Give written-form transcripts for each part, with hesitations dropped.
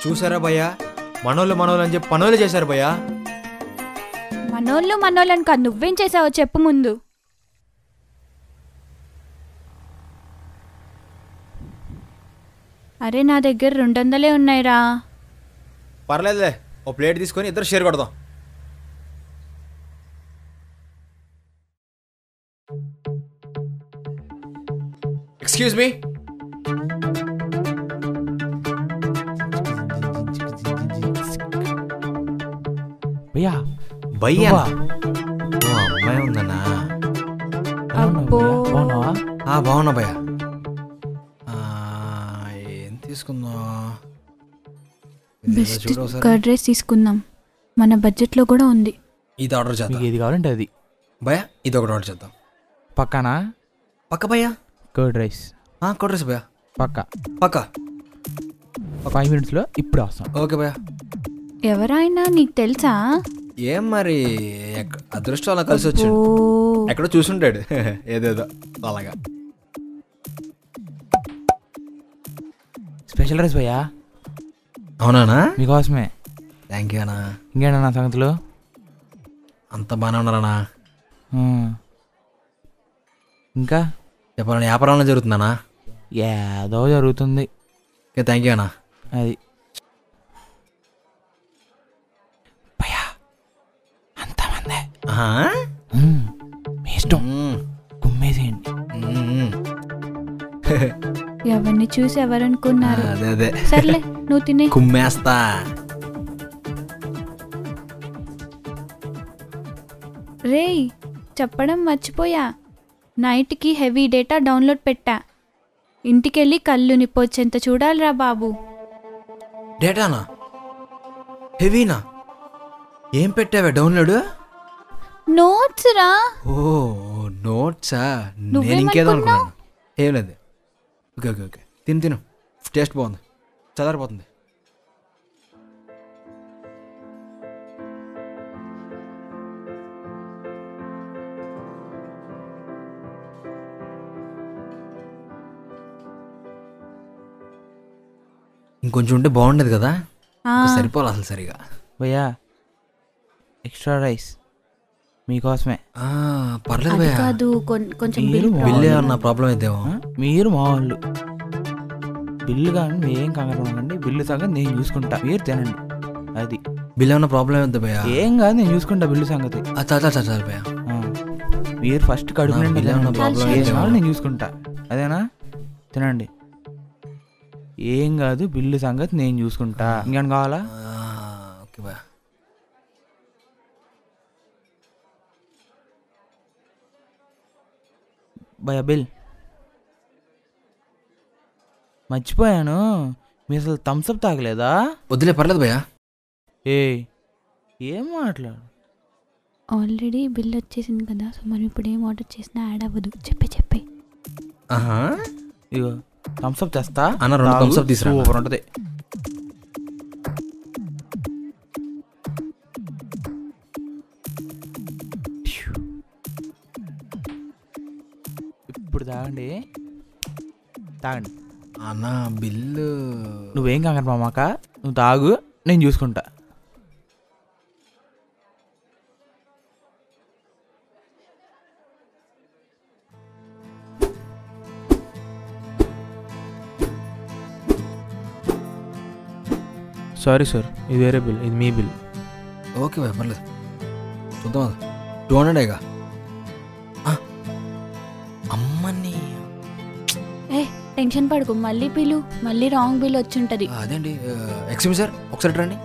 చూసారా భయ్యా, మనోళ్ళు అని చెప్పి పనులు చేశారు భయ్యా. మనోళ్ళని కాదు, నువ్వేం చేసావో చెప్పు ముందు. అరే నా దగ్గర 200 ఉన్నాయిరా. పర్లేదులే, ఓ ప్లేట్ తీసుకొని ఇద్దరు షేర్ కొడదాం. Excuse me. భయ్యా భయ్యా అమ్మాయి ఉందన్నా. బాగున్నా భయ్యా. ఏం తీసుకుందాం? బెస్ట్ కర్డ్ రైస్ తీసుకుందాం, మన బడ్జెట్లో కూడా ఉంది. ఇది ఆర్డర్ చేద్దాం. ఏది కావాలంటే అది. భయ్యా ఇది ఒకటి ఆర్డర్ చేద్దాం. పక్కనా? పక్క భయ్యా. Curd rice. కర్డ్ రైస్ భయ్యా. పక్క 5 minutesలో ఇప్పుడు వస్తాం. ఓకే భయ్యా. ఎవరైనా నీకు తెలుసా? ఏం మరి అదృష్టం అలా కలిసి వచ్చాడు, ఎక్కడో చూసుంటాడు ఏదేదో అలాగా. స్పెషల్ రైస్ భయ్యా. అవునా? మీకోసమే. థ్యాంక్ యూ అన్నా. ఇంకేనా సంగతులు? అంత బాగానే ఉన్నారన్నా. ఇంకా చెప్పాలన్నా వ్యాపారంలో జరుగుతుందన్నా? ఏదో జరుగుతుంది. థ్యాంక్ యూ అన్నా. అది భయ్యా అంతమందే. మీ ఇష్టం, కుమ్మేసేయండి. ఎవరిని చూసి ఎవరనుకున్నారు? అదే సర్లే నువ్వు తినే. కుమ్మేస్తా. రేయ్ చెప్పడం మర్చిపోయా, నైట్కి హెవీ డేటా డౌన్లోడ్ పెట్టా. ఇంటికెళ్ళి కళ్ళు నిప్పొచ్చేంత చూడాలిరా బాబు. డేటానా? హెవీనా? ఏం పెట్టావే డౌన్లోడ్? నోట్స్ రా. ఓ నోట్సా? నేను ఇంకేదో అనుకున్నాను. ఏం లేదు. ఓకే ఓకే ఓకే, తిను టేస్ట్ బాగుంది, చదరిపోతుంది. ఇంకొంచెం ఉంటే బాగుండేది కదా, సరిపోవాలి అసలు సరిగా. భయ్యా ఎక్స్ట్రా రైస్ మీకోసమే. పర్లేదు భయ్యా. కాదు కొంచెం బిల్లు ఏమన్నా ప్రాబ్లం అయితేమో. మీరు మా వాళ్ళు. బిల్లు కానీ మీరేం కంగారు పడకండి, బిల్లు సంగతి నేను చూసుకుంటా, మీరు తినండి. అది బిల్లు ఏమన్నా ప్రాబ్లం అవుతుంది భయ్యా? ఏం కాదు, నేను చూసుకుంటా బిల్లు సంగతి. చాలు భయ్యా. మీరు ఫస్ట్ కడుపు నేను చూసుకుంటా, అదేనా? తినండి, ఏం కాదు, బిల్లు సంగతి నేను చూసుకుంటా. ఇంకేం కావాలా? ఓకే భయ్యా. భయ్యా బిల్ మర్చిపోయాను, మీరు అసలు థమ్స్అప్ తాగలేదా? వద్దులే పర్లేదు భయ్యా. ఏం మాట్లాడు, ఆల్రెడీ బిల్ వచ్చేసింది కదా, సో మనం ఇప్పుడు ఏం ఆర్డర్ చేసినా యాడ్ అవ్వదు. చెప్పే ఇగో థమ్స్అప్ తెస్తా అన్న, 2 థమ్స్అప్ తీసుకురా. సూపర్ ఉంటుంది. ఇప్పుడు తాగండి అన్న. బిల్లు నువ్వేం కంగారు మామాక, నువ్వు తాగు, నేను చూసుకుంటా. సారీ సార్, ఇది వేరే బిల్, ఇది మీ బిల్. ఓకే భయ్యా పర్లేదు, చూద్దాం. 200 అమ్మని. టెన్షన్ పడుకో, మళ్ళీ రాంగ్ బిల్ వచ్చి ఉంటుంది. అదేండి. ఎక్స్క్యూజ్ సార్, ఒకసారి రండి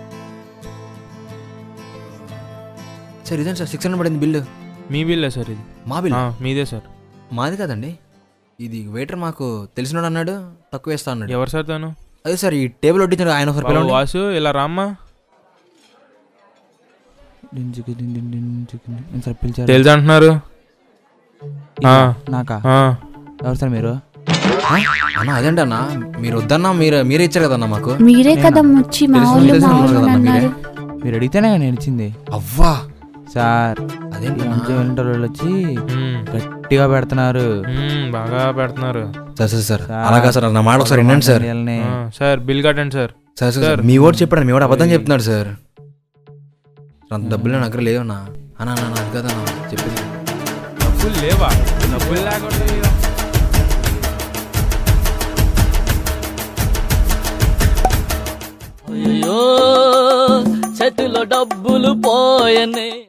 సార్. ఇదేంటి సార్ 600 పడింది బిల్లు? మీ బిల్లే సార్ ఇది. మా బిల్? మీదే సార్. మాది కాదండి, ఇది వెయిటర్ మాకు తెలిసినాడు అన్నాడు, తక్కువ వేస్తా అన్నాడు. ఎవరు సార్ తను? అదే సార్, ఈ టేబుల్ వడ్డించారు ఆయన. ఒకసారి వాసు ఇలా రామ్మా. తెలుసు అంటున్నారు నాకా? ఎవరు సార్ మీరు? అన్న అదేంటి అన్న, మీరు వద్దన్నా, మీరే ఇచ్చారు కదన్నా మాకు. మీరే కదా వచ్చి మీరు అడిగితేనే నేను ఇచ్చింది. అవ్వా సార్, అదేంటి వచ్చి గట్టిగా పెడుతున్నారు, బాగా పెడుతున్నారు. సార్ అలాగా సార్, నా మాట ఒకసారి వినండి సార్. సార్ బిల్ కట్టండి సార్. సార్ సార్ మీ ఓటు చెప్పాడు, మీ ఓటు అబద్ధం చెప్తున్నాడు సార్. అంత డబ్బులు నా దగ్గర లేవన్నా. అన్నా అది కదన్నా చెప్పింది. డబ్బులు లేవా? డబ్బులు లేకుండా అయ్యో చేతిలో డబ్బులు పోయనే.